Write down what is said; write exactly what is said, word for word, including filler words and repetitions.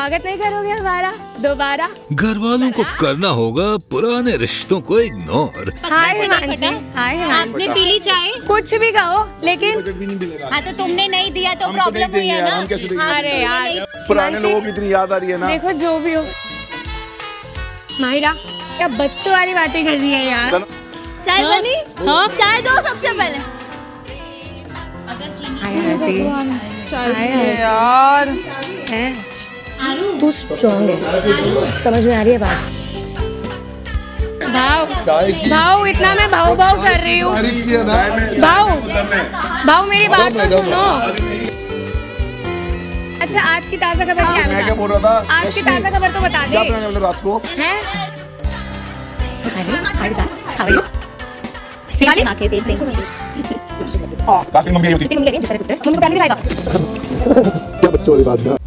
स्वागत नहीं करोगे हमारा दोबारा? घर वालों को करना होगा पुराने रिश्तों को ignore. Hi Himanshi, hi Himanshi. आपने पी ली चाय? कुछ भी कहो लेकिन हाँ तो तुमने नहीं दिया तो प्रॉब्लम हुई है ना। अरे यार पुराने लोगों की इतनी याद आ रही है ना। देखो जो भी हो, माहिरा क्या बच्चों वाली बातें कर रही है यार। चाय बनी? हाँ चाय दो सबसे पहले। अगर चीनी यार है तू स्ट्रॉन्ग है, समझ में आ रही है बात? भाव भाव इतना मैं भाव भाव कर रही हूँ। भाव भाव मेरी बात तो सुनो। अच्छा आज की ताजा खबर क्या है? मैं क्या बोल रहा था? आज की ताजा खबर तो बता दे। रात को हैं? मम्मी मम्मी को पहले दिखाएगा। क्या बच्चों वाली बात है।